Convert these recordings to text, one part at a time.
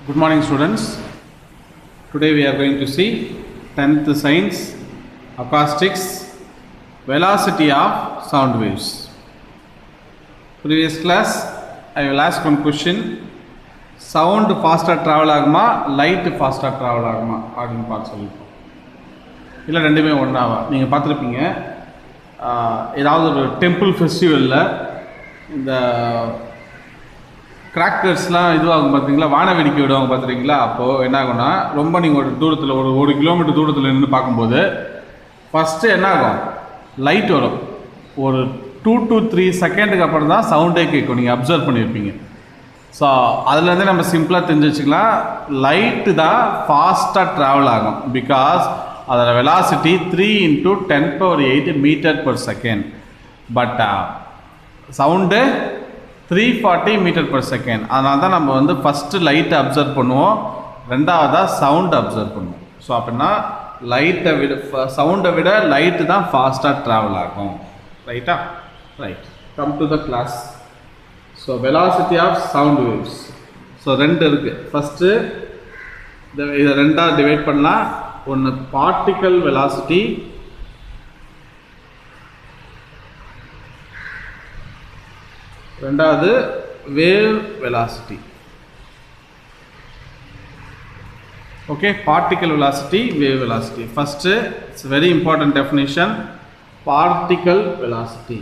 Good morning, students. Today we are going to see 10th Science Acoustics Velocity of Sound Waves. Previous class I will ask one question. Sound faster travel ஆகுமா light faster travel ஆகுமா அப்படின்னு பார்த்து சொல்லிப்போம். இல்லை ரெண்டுமே ஒன்றாவா நீங்கள் பார்த்துருப்பீங்க. ஏதாவது ஒரு டெம்பிள் ஃபெஸ்டிவலில் இந்த கிராக்கர்ஸ்லாம் இதுவாகும் பார்த்தீங்களா, வான வேடிக்கை விடுவாங்க பார்த்துருக்கீங்களா. அப்போது என்ன ஆகும்னா, ரொம்ப நீங்கள் ஒரு தூரத்தில் ஒரு கிலோமீட்டர் தூரத்தில் நின்று பார்க்கும்போது ஃபஸ்ட்டு என்ன ஆகும், லைட் வரும். ஒரு 2 to 3 செகண்டுக்கு அப்புறம் தான் சவுண்டே கேட்கும். நீங்கள் அப்சர்வ் பண்ணியிருப்பீங்க. ஸோ அதுலேருந்து நம்ம சிம்பிளாக தெரிஞ்சு வச்சுக்கலாம், லைட்டு தான் ஃபாஸ்ட்டாக ட்ராவல் ஆகும். பிகாஸ் அதோட velocity 3 × 10⁸ metre per second. But sound 340 metre per second. அதனால தான் நம்ம வந்து ஃபஸ்ட்டு லைட்டை அப்சர்வ் பண்ணுவோம், ரெண்டாவதாக சவுண்டை அப்சர்வ் பண்ணுவோம். ஸோ அப்படின்னா சவுண்டை விட லைட்டு தான் ஃபாஸ்ட்டாக ட்ராவல் ஆகும். ரைட்டா? Right. Come to the class. So velocity of sound waves. So ரெண்டு இருக்குது. ஃபஸ்ட்டு இதை ரெண்டாக டிவைட் பண்ணலாம். ஒன்று பார்ட்டிக்கல் வெலாசிட்டி, ரெண்டாவது wave velocity. Okay, particle velocity, wave velocity. First it's very important definition, particle velocity.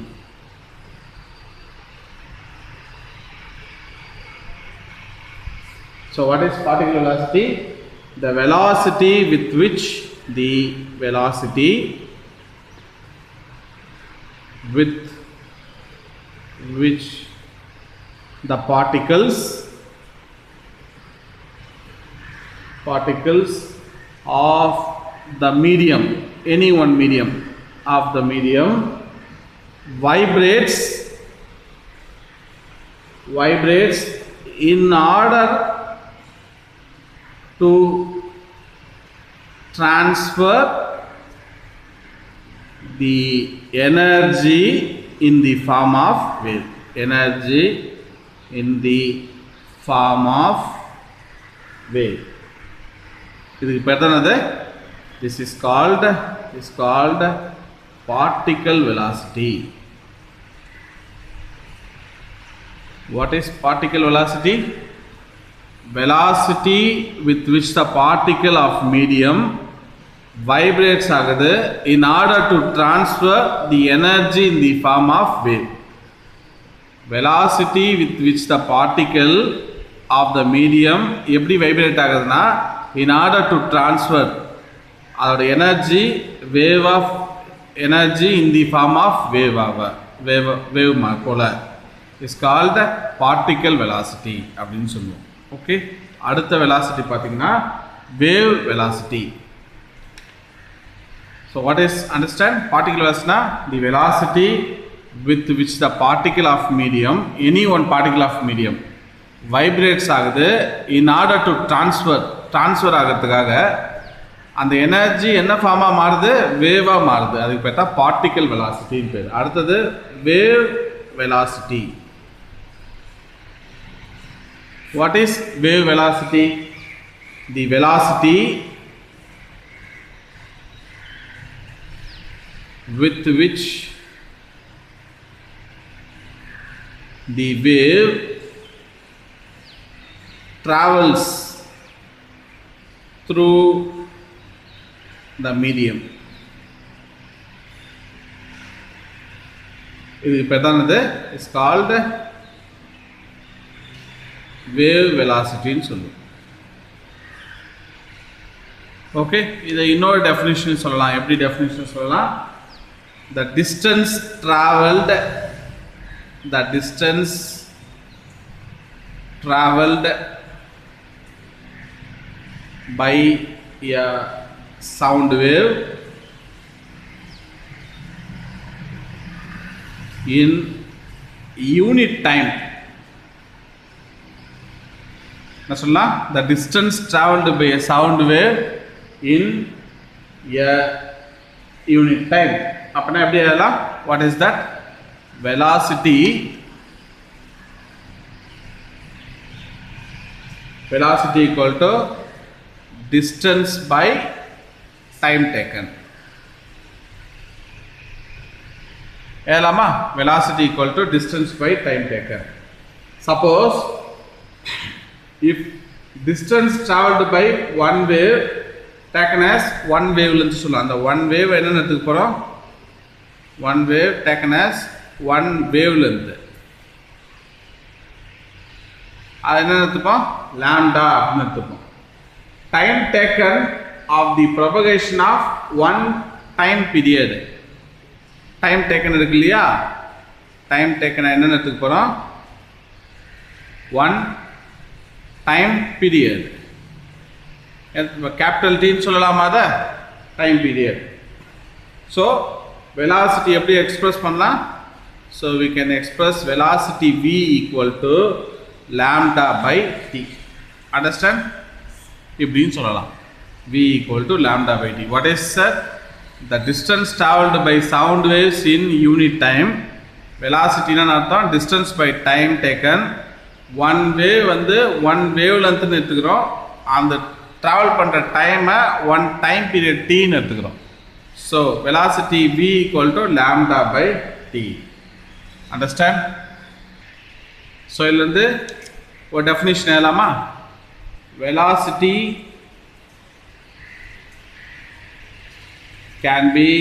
So what is particle velocity? The velocity with which the particles of the medium, any one medium of the medium vibrates in order to transfer the energy in the form of wave. Energy in the form of wave. இதுக்கு பேர் தான் அது. This is called particle velocity. What is particle velocity? Velocity with which the particle of medium vibrates ஆகுது in order to transfer the energy in the form of wave. Velocity with which the particle of the medium எப்படி vibrate ஆகுதுன்னா, in order to transfer அதோட energy energy in the form of wave போல is called particle velocity அப்படின்னு சொல்லுவோம். Okay, அடுத்த velocity பார்த்தீங்கன்னா wave velocity. So what is understand particle வெலாசிட்டினா, the velocity with which the particle of medium, any one particle of medium vibrates ஆகுது in order to transfer ஆகிறதுக்காக அந்த energy என்ன ஃபார்மாக மாறுது, வேவாக மாறுது. அதுக்கு பேர் தான் பார்ட்டிகல் வெலாசிட்டின்னு பேர். அடுத்தது wave velocity. What is wave velocity? The velocity with which the wave travels through the medium. இது பெதானது is called வேவ் வெலாசிட்டின்னு சொல்லுவோம். ஓகே, இதை இன்னொரு டெஃபினிஷன் சொல்லலாம். எப்படி டெஃபினிஷன் சொல்லலாம்? the distance traveled by a sound wave in unit time. The distance traveled by a sound wave in a unit time. அப்பனா எப்படி எழுதலாம்? What is that? Velocity velocity equal to distance by time taken. Velocity equal to distance by time taken. Suppose if distance traveled by one wave taken as one wavelength சொல்லலாம். அந்த one wave என்னன்னு எடுத்துக்க போறோம்? One wave taken as one wavelength. அது என்ன எடுத்துப்போம்? Lambda அப்படின்னு எடுத்துப்போம். Time taken of the propagation of one time period. Time taken இருக்கு இல்லையா? Time taken என்னன்னு எடுத்துக்க போறோம்? One time period. Capital T ன்னு சொல்லலாமா அத? Time period. So velocity எப்படி எக்ஸ்பிரஸ் பண்ணலாம்? So we can express velocity v equal to lambda by t. Understand? இப்படின்னு சொல்லலாம். v equal to lambda by t. What is the distance traveled by sound waves in unit time? Velocity னா அர்த்தம் distance by time taken. One wave வந்து one wavelength ன்னு எடுத்துக்கிறோம். அந்த travel பண்ற time one time period t ன்னு எடுத்துக்கிறோம். So velocity v equal to lambda by t. Understand? So இதுல இருந்து ஒரு டெஃபினிஷன் எழுதலாமா? Velocity can be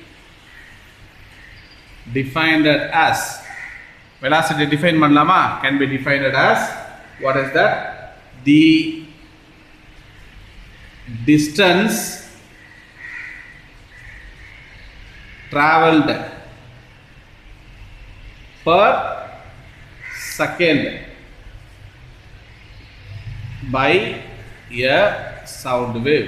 defined as, velocity define பண்ணலாமா? Can be defined as, what is that? The distance traveled per second by a sound wave.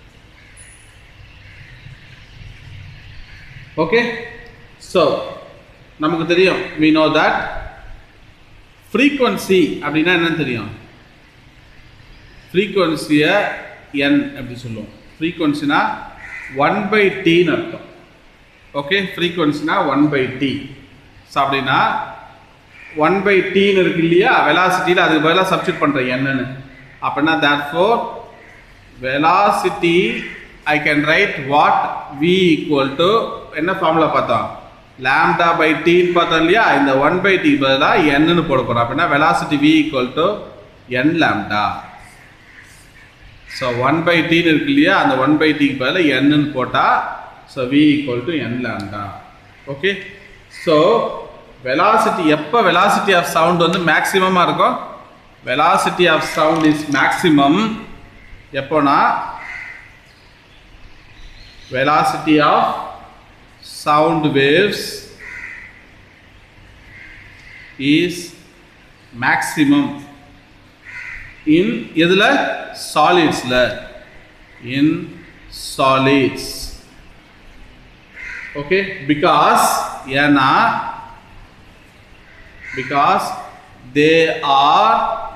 Okay, so நமக்கு தெரியும், we know that frequency அப்படின்னா என்னன்னு தெரியும்? frequency n அப்படி சொல்லுவோம். frequency-னா 1 by t ன்னு அர்த்தம். ஓகே, frequency-னா 1 by t. ஸோ அப்படின்னா 1 by t ன்னு இருக்கு இல்லையா? velocity-ல அதுக்கு பதிலாக சப்ஸ்டிட் பண்ணுறேன் என்னன்னு. அப்படின்னா therefore velocity I can write what? v equal to என்ன ஃபார்முலா பார்த்தோம்? lambda by t ன்னு பார்த்தோம் இல்லையா? இந்த 1 by t பதிலாக n ன்னு போட போகிறோம். அப்படின்னா velocity v equal to n lambda. So 1 by t ன்னு இருக்கு இல்லையா? அந்த 1 by t பதிலாக n ன்னு போட்டால் so v equal to n lambda. Okay, so velocity எப்போ velocity of sound வந்து மேக்ஸிமமாக இருக்கும்? velocity of sound is maximum எப்போனா velocity of sound waves is maximum in எதுல? solidsல. in solids. okay, because ஏன்னா because they are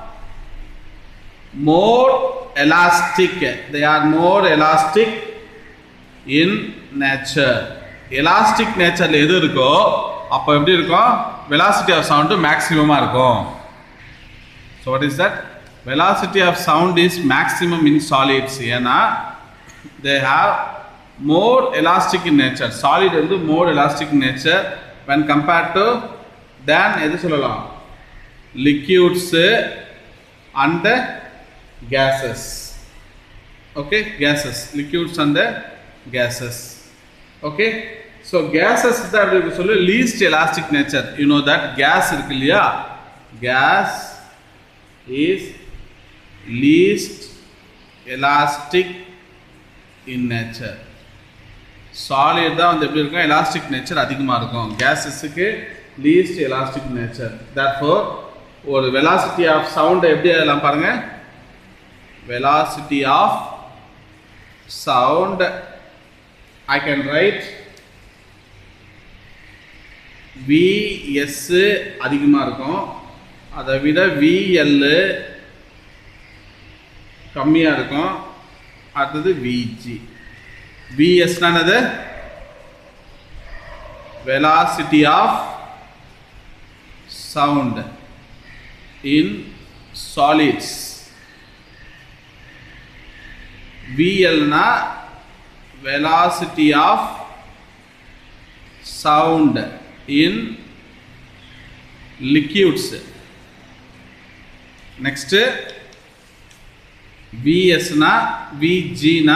more elastic. They are more elastic in nature. Elastic nature எது இருக்கோ அப்போ எப்படி இருக்கும்? velocity of sound maximum இருக்கும். So what is that? velocity of sound is maximum in solids. ஏன்னா they have more elastic in nature. solid வந்து more elastic in nature when compared to than எது சொல்லலாம்? liquids and gases. okay, gases, liquids and gases. okay, so gases that we சொல்ல least elastic nature. you know that gas இருக்கு இல்லையா? gas is least elastic in nature. solid தான் வந்து எப்படி இருக்கும்? elastic nature அதிகமாக இருக்கும். gases-க்கு least elastic nature. therefore ஒரு velocity of sound எப்படி எழுதலாம் பாருங்க? velocity of sound I can write vs அதிகமாக இருக்கும், அதை விட vl கம்மியாக இருக்கும், அடுத்தது vg. vs என்னது? velocity of sound in solids. VL னா velocity of sound in liquids. Next VS னா VG னா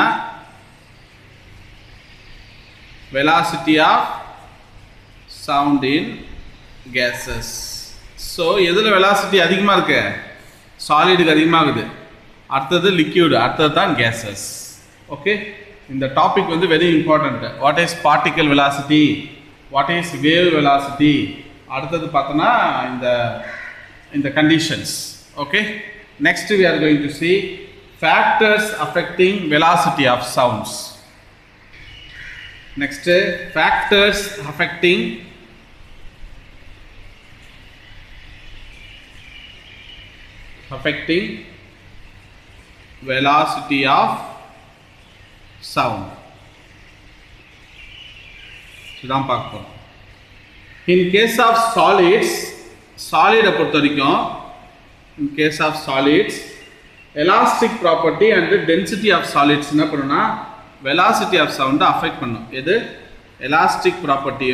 velocity of sound in gases. So எதுல velocity அதிகமா இருக்கு? சாலிடுக்கு அதிகமா இருக்குது. அடுத்தது liquid, அடுத்தது தான் gases. ஓகே, இந்த டாபிக் வந்து very important. What is particle velocity, what is wave velocity, அடுத்தது பார்த்தோன்னா இந்த conditions. Okay, next we are going to see factors affecting velocity of sounds. Next, factors affecting velocity of sound. இதான் பார்ப்போம். In case of solids, solid பொறுத்த வரைக்கும், in case of solids, elastic property and density of solids என்ன பண்ணுனா velocity of sound affect பண்ணும். எது elastic property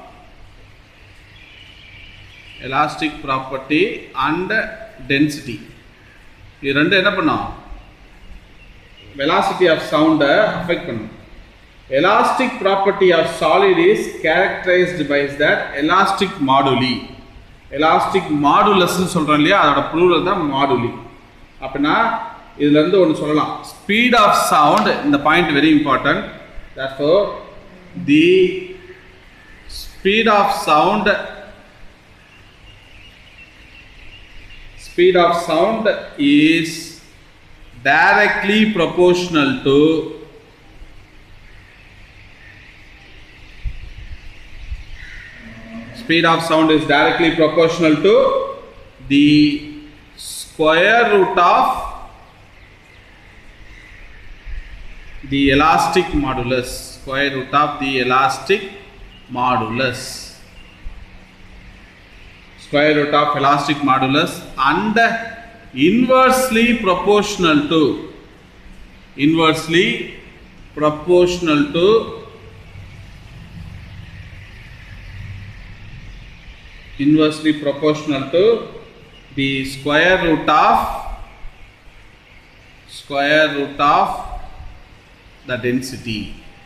and density, இது ரெண்டு என்ன பண்ணும் velocity of sound affect பண்ணும். Elastic property of solid is characterized by that elastic moduli. Elastic modulus னு சொல்றோம் இல்லையா, அதோட plural தான் moduli. அப்படினா இதுல இருந்து ஒன்னு சொல்லலாம், speed of sound, இந்த point very important. therefore the speed of sound is directly proportional to the square root of the elastic modulus. Square root of the elastic modulus. Square root of elastic modulus and inversely proportional to the square root of the density.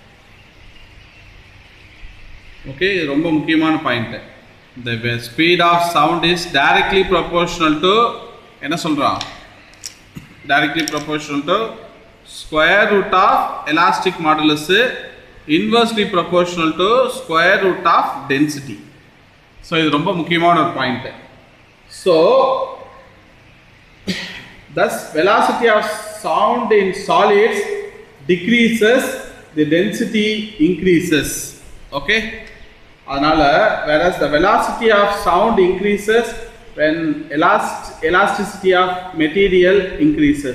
Okay, ரொம்ப முக்கியமான point. The speed of sound is directly proportional to என்ன சொல்றோம், directly proportional to square root of elastic modulus, inversely proportional to square root of density. So இது ரொம்ப முக்கியமான ஒரு point. So thus velocity of sound in solids decreases, the density increases. Okay, அதனால whereas the velocity of sound increases when elasticity of material increases.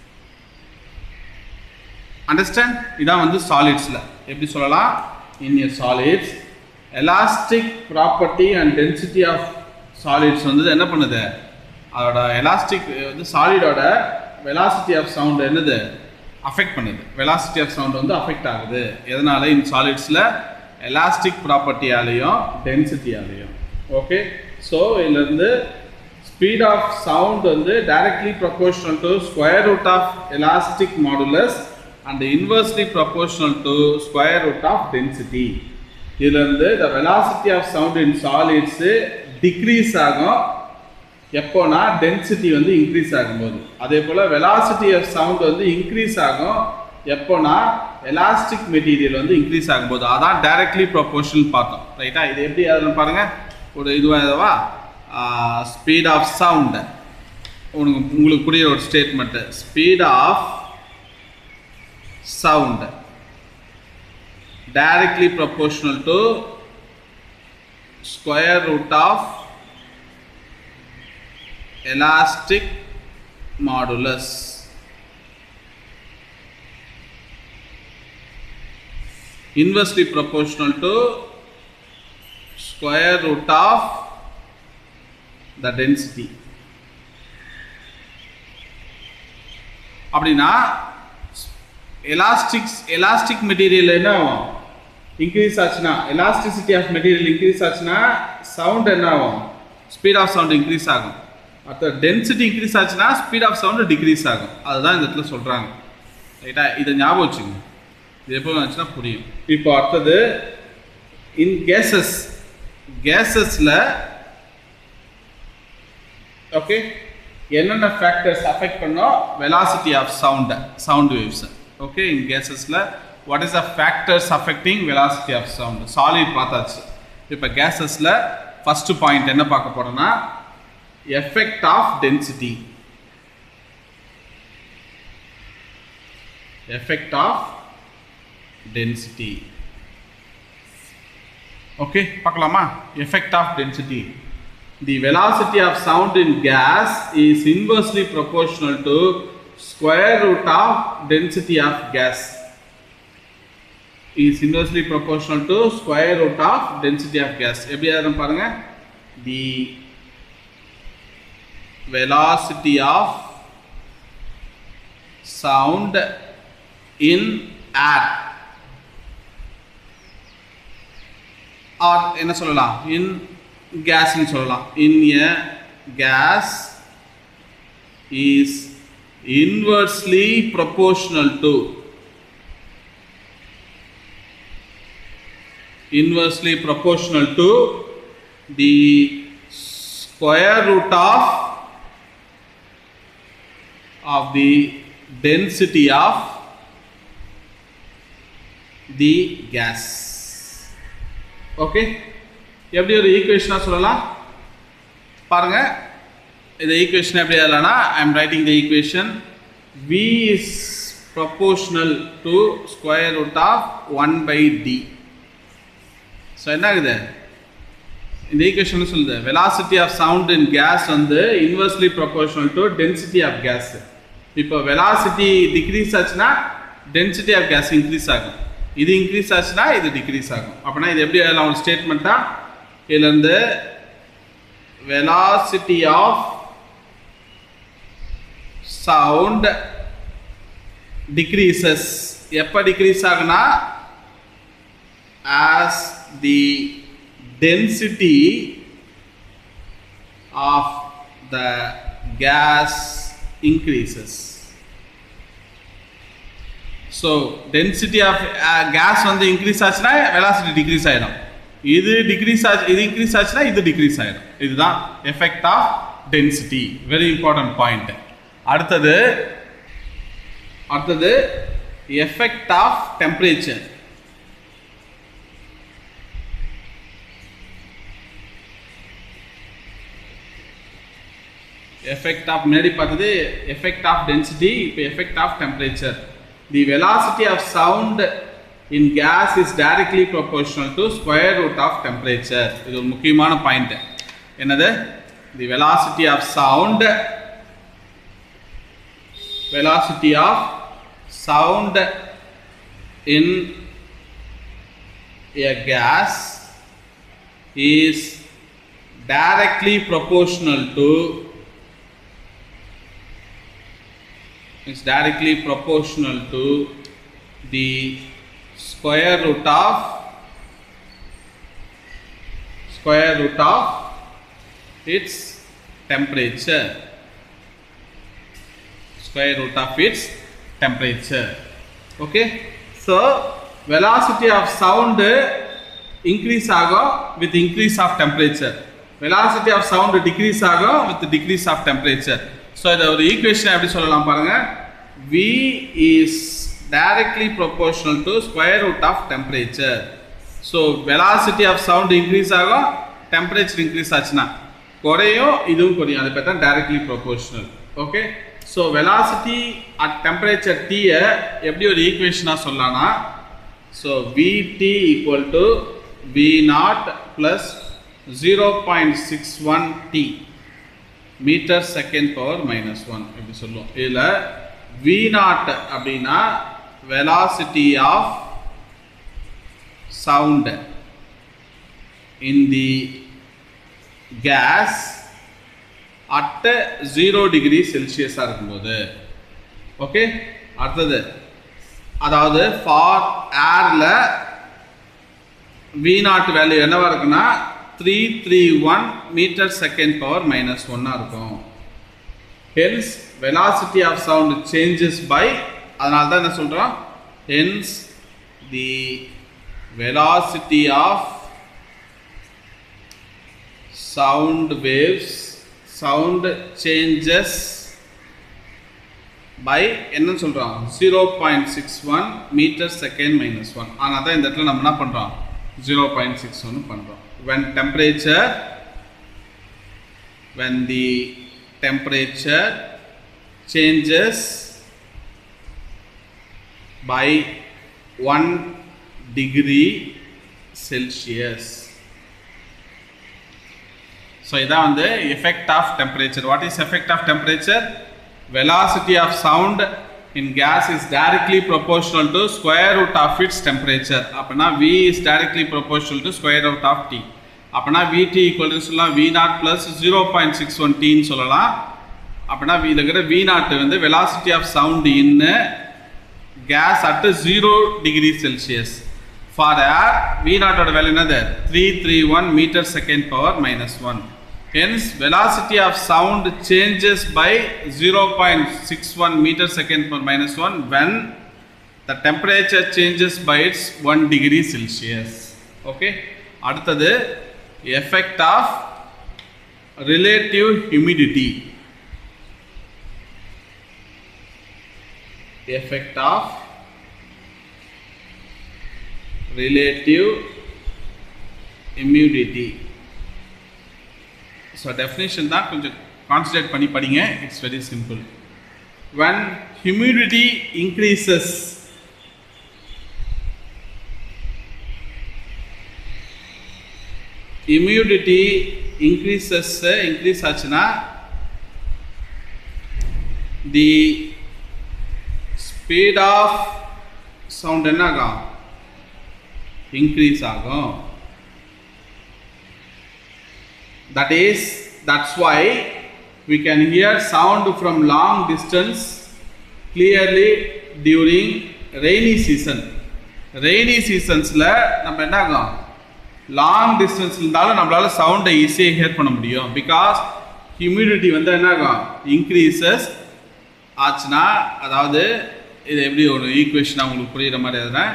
Understand? இதான் வந்து solidsல எப்படி சொல்லலாம், in a solids elastic property and density of solids வந்து என்ன பண்ணுது, அதோட elastic வந்து solidோட velocity of sound என்னது affect பண்ணுது. velocity of sound வந்து affect ஆகுது. எதனால? in solidsல elastic property ஆலையும் density ஆலையும். ஓகே, ஸோ இதுல இருந்து speed of sound வந்து directly proportional to square root of elastic modulus and inversely proportional to square root of density. இதுல இருந்து the velocity of sound in solids decrease ஆகும் எப்போனா density வந்து increase ஆகும்போது. அதே போல velocity of sound வந்து increase ஆகும் எப்போனா elastic material வந்து increase ஆகும்போது. அதான் directly proportional பார்த்தோம். ரைட்டா? இது எப்படி ஆகுதுன்னு பாருங்க. ஒரு இதுவா speed of sound, உங்களுக்கு புரியுற ஒரு statement. speed of sound directly proportional to square root of elastic modulus. Inversely proportional to square root of the density. அப்படினா எலாஸ்டிக் மெட்டீரியல் என்ன ஆகும் இன்க்ரீஸ் ஆச்சுன்னா எலாஸ்டிசிட்டி ஆஃப் மெட்டீரியல் இன்க்ரீஸ் ஆச்சுன்னா சவுண்ட் என்ன ஆகும் ஸ்பீட் ஆஃப் சவுண்ட் இன்க்ரீஸ் ஆகும் அடுத்த density increase ஆச்சுன்னா ஸ்பீட் ஆஃப் சவுண்ட் டிக்ரீஸ் ஆகும் அதுதான் இந்த இடத்துல சொல்கிறாங்க ரைட்டா இதை ஞாபகம் வச்சுங்க இது எப்போ வந்துச்சுன்னா புரியும் இப்போ அடுத்தது இன் கேஸஸில் ஓகே என்னென்ன ஃபேக்டர்ஸ் அஃபெக்ட் பண்ணோம் velocity of sound waves okay in கேஸஸில் what is the factors affecting velocity of sound solid பார்த்தாச்சு இப்போ கேஸஸில் ஃபர்ஸ்ட் பாயிண்ட் என்ன பார்க்க போறோம்னா எஃபெக்ட் ஆஃப் டென்சிட்டி okay பார்க்கலாமா effect of density the velocity of sound in gas is inversely proportional to square root of density of gas எப்படி எழுதணும் பாருங்க the velocity of sound in air or என்ன சொல்லலாம் in gas னு சொல்லலாம் in a gas is inversely proportional to the square root of the density of the gas okay எப்படி ஒரு ஈக்குவேஷனா சொல்லலாம் பாருங்க இந்த ஈக்குவேஷன் எப்படி எழுதலாம்னா I am writing the equation V is proportional to square root of 1 by d so என்ன ஆகுது இந்த equation சொல்லுது velocity of sound in gas வந்து inversely proportional to density of gas இப்போ velocity decrease ஆச்சுனா density of gas increase ஆகும் இது increase ஆச்சுனா இது decrease ஆகும் அப்பனா இது எப்படி எழுதலாம் ஒரு ஸ்டேட்மென்ட்டா இதுல இருந்து velocity of sound decreases எப்ப decrease ஆகுனா as the density of the gas increases so density of gas வந்து increase ஆச்சுனா velocity decrease ஆயிடும் இது decrease ஆச்சு இது increase ஆச்சுனா இது decrease ஆயிடும் இதுதான் effect of density very important point அடுத்தது effect of temperature effect of முன்னாடி பார்த்தது effect of density இப்போ effect of temperature the velocity of sound in gas is directly proportional to square root of temperature இது ஒரு முக்கியமான point என்னது the velocity of sound in a gas is directly proportional to the square root of its temperature okay so velocity of sound increase ஆகும் with increase of temperature velocity of sound decrease ஆகும் with decrease of temperature so இத ஒரு equation எப்படி சொல்லலாம் பாருங்க V is directly proportional to square root of temperature so velocity of sound increase ஆகும் temperature increase ஆச்சுனா குறையும் இதுவும் குறையும் அது பேர் directly proportional okay so velocity at temperature T எப்படி ஒரு ஈக்குவேஷனா சொல்லலாம்னா so Vt equal to V0 plus 0.61 T meter second power minus 1 எப்படி சொல்லுவோம் இதுல V0 அப்படினா velocity of sound in the gas at 0 degree Celsius இருக்கும்போது ஓகே அடுத்தது அதாவது ஃபார் ஏர்ல V0 வேல்யூ என்னவா இருக்குன்னா 331 மீட்டர் செகண்ட் பவர் -1 இருக்கும். hence velocity of sound changes by, அதனால தான் என்ன சொல்றோம், hence the velocity of sound waves, sound changes by என்ன சொல்றோம் 0.61 மீட்டர் செகண்ட் -1. ஆனால் தான் இந்த இடத்துல நம்ம என்ன பண்றோம் 0.61 பண்றோம். when the temperature changes by 1 degree Celsius. So இதான் வந்து effect of temperature. What is effect of temperature? Velocity of sound in gas is directly proportional to square root of its temperature. அப்பனா V is directly proportional to square root of T. அப்பனா Vt equal to சொல்லலாம் V0 plus 0.61 T ன்னு சொல்லலாம். அப்பனா V0 வந்து velocity of sound in gas at 0 degree Celsius. For air V0 ஓட value என்னது 331 meter second power -1. hence velocity of sound changes by 0.61 meter second per -1 when the temperature changes by its 1 degree Celsius. Okay, அடுத்தது effect of relative humidity. Effect of relative humidity. So definition தான் கொஞ்சம் concentrate பண்ணி படிங்க. It's very simple. When humidity increases, humidity increase ஆச்சுன்னா the speed of sound என்ன ஆகும் increase ஆகும். That's why we can hear sound from long distance clearly during rainy season. Rainy seasonsல நம்ம என்ன ஆகும் லாங் டிஸ்டன்ஸ் இருந்தாலும் நம்மளால சவுண்டை ஈஸியாக ஹியர் பண்ண முடியும். பிகாஸ் ஹியூமிடிட்டி வந்து என்ன ஆகும் இன்க்ரீசஸ் ஆச்சுன்னா, அதாவது இது எப்படி ஒரு ஈக்குவேஷனாக உங்களுக்கு புரியுற மாதிரி அதுதான்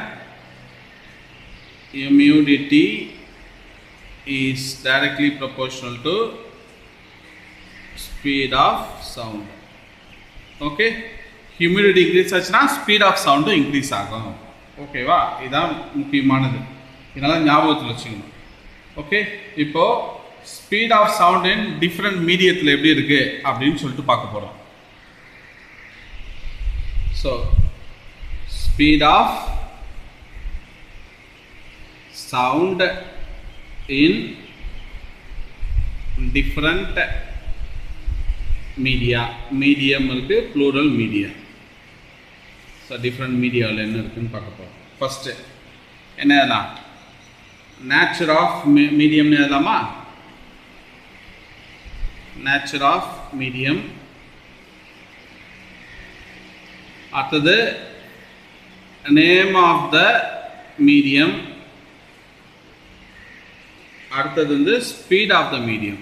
humidity is directly proportional to speed of sound. Okay, humidity increase ஆச்சுன்னா speed of sound increase ஆகும். ஓகேவா, இதுதான் முக்கியமானது, இதனால ஞாபகத்தில் வச்சுக்கணும். ஓகே, இப்போ speed of sound in different மீடியத்தில் எப்படி இருக்கு அப்படின்னு சொல்லிட்டு பார்க்க போகிறோம். So speed of sound in different media. medium இருக்கு, plural media. so different mediaல என்ன இருக்குன்னு பார்க்க போறோம். ஃபர்ஸ்ட் என்னன்னா nature of medium எழுதலாமா? nature of medium. அடுத்தது name of the medium. அடுத்தது வந்து speed of the medium,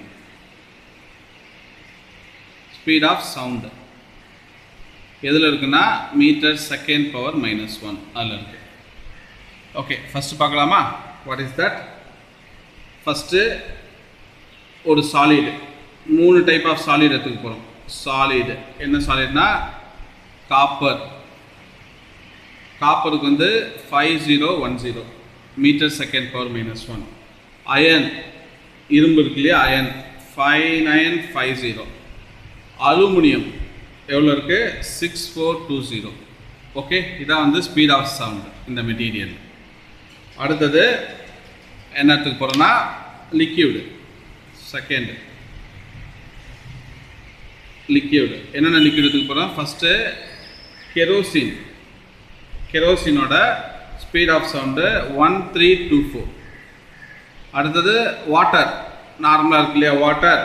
speed of sound எதில் இருக்குன்னா மீட்டர் செகண்ட் பவர் -1 அதில் இருக்கு. ஓகே, ஃபஸ்ட்டு பார்க்கலாமா? What is that? ஃபஸ்ட்டு ஒரு சாலிடு, 3 டைப் ஆஃப் சாலிட் எடுத்துக்க போகிறோம். சாலிடு என்ன சாலிட்னா காப்பர். காப்பருக்கு வந்து 5010 மீட்டர் செகண்ட் பவர் -1. அயன், இரும்பு இருக்கு இல்லையா, அயன் 5950. அலுமினியம் எவ்வளோ இருக்குது 6420. ஓகே, இதான் வந்து ஸ்பீட் ஆஃப் சவுண்ட் இந்த மெட்டீரியல். அடுத்தது என்ன எடுத்துக்க போகிறோன்னா லிக்யூடு. செகண்ட் லிக்யூடு, என்னென்ன லிக்யூட் எடுத்துக்க போகிறோம்? First kerosene. கெரோசினோட ஸ்பீட் ஆஃப் சவுண்டு 1324. அடுத்தது வாட்டர், நார்மலாக இருக்கு இல்லையா, வாட்டர்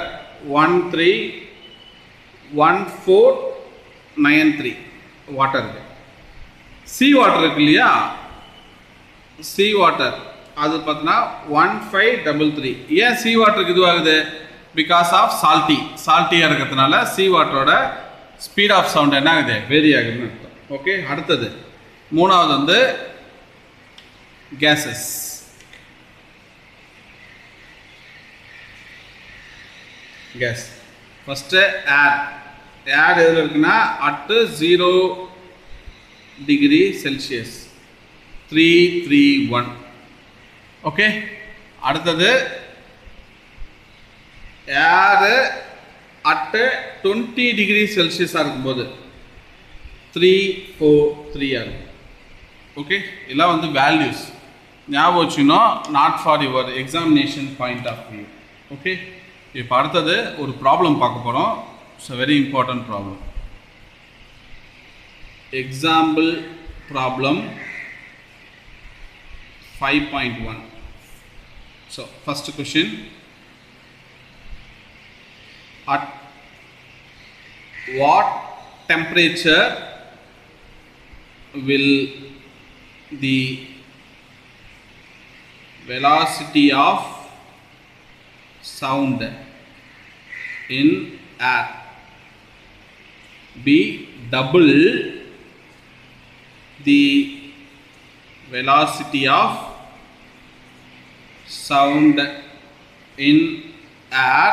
131493 வாட்டர் இருக்கு. சி வாட்டர் இருக்கு இல்லையா, சி வாட்டர் அது பார்த்தீங்கன்னா 1533. ஏன் சி வாட்டருக்கு இதுவாகுது? பிகாஸ் ஆஃப் சால்ட்டியாக இருக்கிறதுனால சி வாட்டரோட ஸ்பீட் ஆஃப் சவுண்ட் என்ன ஆகுது? வேரி ஆகுதுன்னு அர்த்தம். ஓகே, அடுத்தது மூணாவது வந்து கேஸஸ். கேஸ் ஃபஸ்ட்டு ஏர் எதில் இருக்குன்னா அட் 0 டிகிரி செல்சியஸ் 331. ஓகே, அடுத்தது ஏர் அட் 20 டிகிரி செல்சியஸாக இருக்கும்போது 343 இருக்கும். ஓகே, இதெல்லாம் வந்து வேல்யூஸ் ஞாபகம் வச்சுக்கணும், not for your examination point of view. Okay, இப்போ அடுத்தது ஒரு ப்ராப்ளம் பார்க்க போகிறோம். It's a very important problem. Example problem 5.1. So first question, at what temperature will the velocity of sound in air be double the velocity of sound in air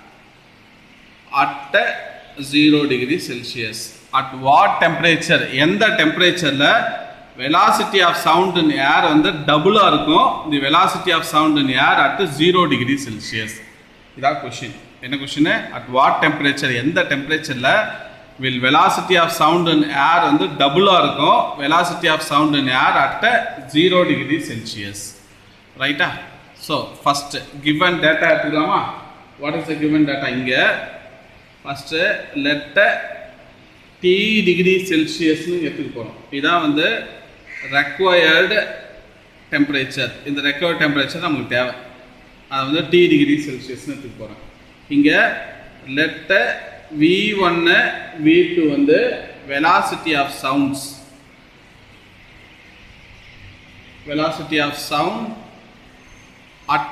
at 0 degree Celsius? At what temperature, எந்த டெம்பரேச்சரில் velocity of sound in air வந்து டபுளாக இருக்கும் the velocity of sound in air at 0 degree Celsius? இதான் question. என்ன question? at what temperature, எந்த டெம்பரேச்சரில் will velocity of sound in air வந்து டபுளாக இருக்கும் velocity of sound in air at 0 degree Celsius. ரைட்டா? ஸோ ஃபஸ்ட்டு given data எடுத்துக்கலாமா? what is the given data? இங்கே ஃபஸ்ட்டு லெட்ட t டிகிரி செல்சியஸ்னு எடுத்துக்க போகிறோம். இதான் வந்து ரெக்வயர்டு டெம்பரேச்சர். இந்த ரெக்வயர்டு டெம்பரேச்சர் நமக்கு தேவை, அதை வந்து t டிகிரி செல்சியஸ்னு எடுத்துக்க போகிறோம். இங்கே லெட்ட V1 V2 வந்து velocity of sounds, velocity of sound at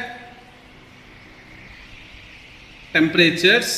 temperatures,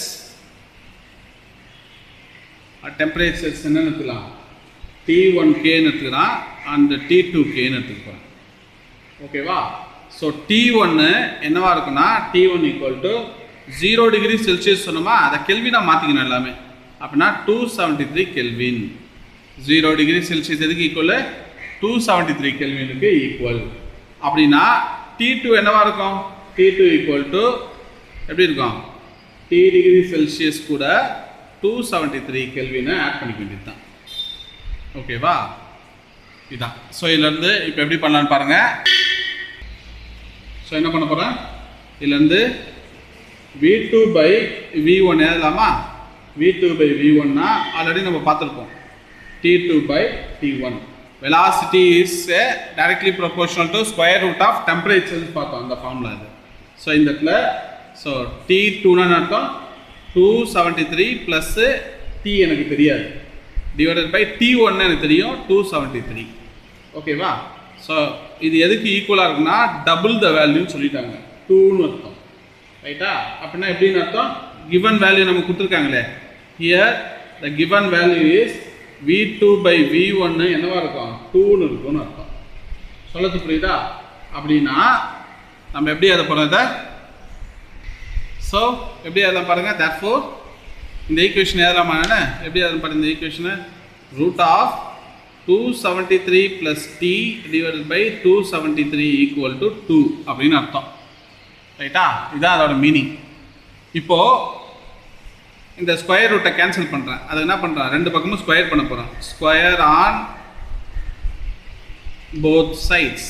at temperatures என்ன எடுத்துக்கலாம்? T1K எடுத்துக்கலாம் and T2K எடுத்துக்கலாம். ஓகேவா? ஸோ T1 என்னவா இருக்குன்னா T1 equal to 0 degree Celsius சொன்னோமா, அதை கெல்வினாக மாற்றிக்கணும் எல்லாமே. அப்படின்னா 273 கெல்வின். 0 டிகிரி செல்சியஸ் எதுக்கு ஈக்குவல்? 273 கெல்வினுக்கு ஈக்குவல். அப்படின்னா T2 என்னவா இருக்கும்? T2 ஈக்குவல் டு எப்படி இருக்கும்? T டிகிரி செல்சியஸ் கூட 273 கெல்வினை ஆட் பண்ணிக்க வேண்டியது தான். ஓகேவா? இதான். ஸோ இதுலேருந்து இப்போ எப்படி பண்ணலான்னு பாருங்கள். ஸோ என்ன பண்ண போகிறேன்? இதுலேருந்து V2 by V1 எழுதலாமா? V2 by V1 னா ஆல்ரெடி நம்ம பார்த்துருக்கோம், T2 by T1. velocity is directly proportional to square root of temperature பார்த்தோம் அந்த ஃபார்முலா இது. ஸோ இந்த இடத்துல ஸோ T2 அர்த்தம் 273 ப்ளஸ் T எனக்கு தெரியாது டிவைடட் பை T1 எனக்கு தெரியும் 273. ஓகேவா? ஸோ இது எதுக்கு ஈக்குவலாக இருக்குன்னா டபுள் த வேல்யூன்னு சொல்லிட்டாங்க, 2ன்னு அர்த்தம். ரைட்டா? அப்படின்னா எப்படின்னு அர்த்தம்? given வேல்யூ நமக்கு கொடுத்துருக்காங்களே, here the given value is V2 by V1 என்னவா இருக்கும்? 2ன்னு இருக்கும்னு அர்த்தம். சொல்லது புரியுதா? அப்படின்னா நம்ம எப்படி அதை போகிறத? ஸோ எப்படி அதெல்லாம் பாருங்கள். therefore இந்த ஈக்குவேஷன் எதெல்லாம் எப்படி அதை பாருங்கள்? இந்த ஈக்குவேஷனை root of 273 plus T divided by 273 equal to 2 அப்படின்னு அர்த்தம். ரைட்டா? இதுதான் அதோட மீனிங். இப்போது இந்த ஸ்கொயர் ரூட்டை கேன்சல் பண்ணுறேன். அதை என்ன பண்ணுறேன்? ரெண்டு பக்கமும் ஸ்கொயர் பண்ண போகிறேன். Square on both sides.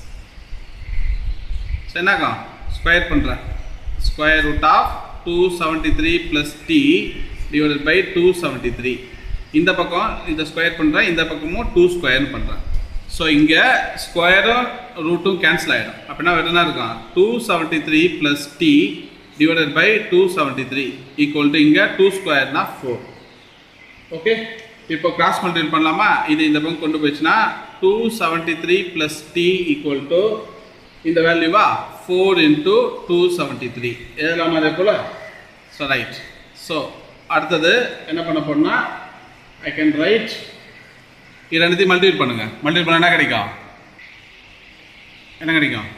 So என்னக்கா ஸ்கொயர் பண்ணுறேன். Square root of 273 plus T divided by 273. இந்த பக்கம் இந்த ஸ்கொயர் பண்ணுறேன், இந்த பக்கமும் 2 ஸ்கொயர்னு பண்ணுறேன். ஸோ இங்கே ஸ்கொயரும் ரூட்டும் கேன்சல் ஆகிடும். அப்படின்னா என்ன இருக்கும்? 273 plus T divided by 273 equal to இங்கே 2 ஸ்கொயர்னா 4. ஓகே, இப்போ கிராஸ் மல்டிபிள் பண்ணலாமா? இது இந்த பக்கம் கொண்டு போயிடுச்சுன்னா 273 + t = இந்த வேல்யூவா 4 × 273 எழுதலாமா அதே போல்? So right. ஸோ அடுத்தது என்ன பண்ண போறோம்னா ஐ கேன் ரைட் இது ரெண்டுத்தையும் மல்டிபிள் பண்ணுங்க. மல்டிபிள் பண்ணால் என்ன கிடைக்கும்? என்ன கிடைக்கும்?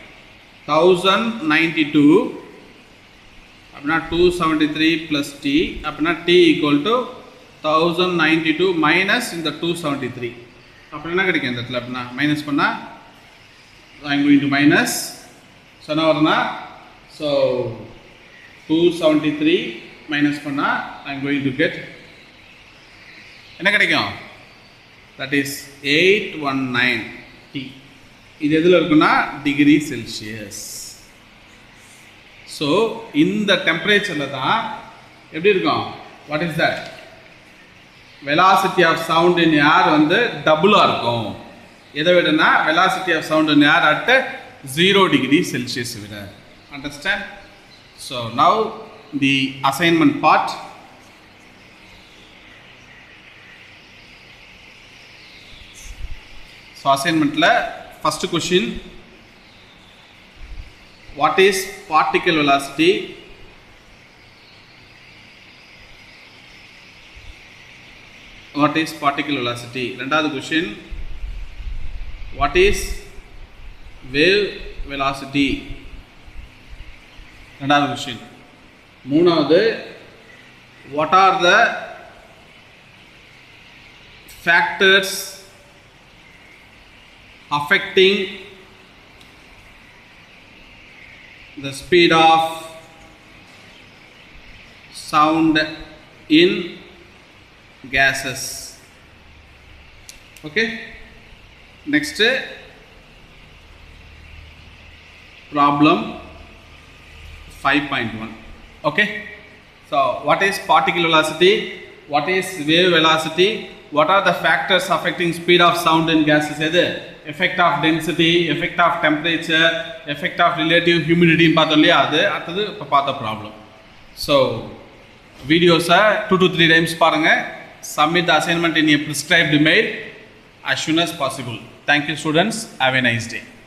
1092 அப்படின்னா 273 + t அப்படின்னா t = 1092 - இந்த 273 அப்படி என்ன கிடைக்கும் இந்த இடத்துல? அப்படின்னா மைனஸ் பண்ணால் I'm going to minus. So now so 273 minus பண்ணா I'm going to get என்ன கிடைக்கும்? That is 819 T. இது எதில் இருக்குன்னா டிகிரி செல்சியஸ். ஸோ இந்த டெம்பரேச்சரில் தான் எப்படி இருக்கும்? What is that? Velocity of sound in air வந்து டபுளாக இருக்கும். எதை விடனா velocity of sound in air at 0 degree Celsius விட. Understand? So now the assignment part. So அசைன்மெண்ட்டில் first question, what is particle velocity? What is particle velocity? ரெண்டாவது question, what is wave velocity? ரெண்டாவது question. மூணாவது, what are the factors affecting the speed of sound in gases? Okay, next problem 5.1. okay, so what is particle velocity, what is wave velocity, what are the factors affecting speed of sound in gases? எது? effect of density, effect of temperature, effect of relative humidity பார்த்தோம் இல்லையா? அது அடுத்தது இப்போ பார்த்த problem. So வீடியோஸை 2 to 3 times பாருங்க. Submit the assignment in a prescribed mail as soon as possible. Thank you students. Have a nice day.